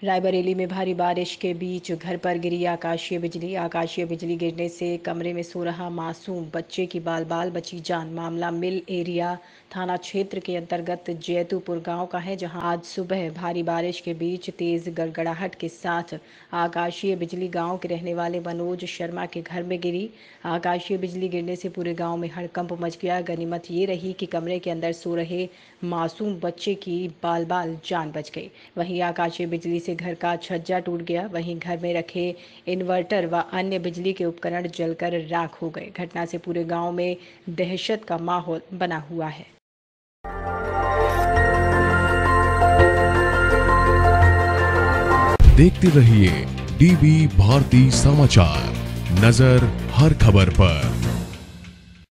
रायबरेली में भारी बारिश के बीच घर पर गिरी आकाशीय बिजली। आकाशीय बिजली गिरने से कमरे में सो रहा मासूम बच्चे की बाल बाल बची जान। मामला मिल एरिया थाना क्षेत्र के अंतर्गत जैतूपुर गांव का है, जहां आज सुबह भारी बारिश के बीच तेज गड़गड़ाहट के साथ आकाशीय बिजली गांव के रहने वाले मनोज शर्मा के घर में गिरी। आकाशीय बिजली गिरने से पूरे गांव में हड़कंप मच गया। गनीमत ये रही कि कमरे के अंदर सो रहे मासूम बच्चे की बाल बाल जान बच गई। वहीं आकाशीय बिजली से घर का छज्जा टूट गया। वहीं घर में रखे इन्वर्टर व अन्य बिजली के उपकरण जलकर राख हो गए। घटना से पूरे गांव में दहशत का माहौल बना हुआ है। देखते रहिए डीबी भारती समाचार, नजर हर खबर पर।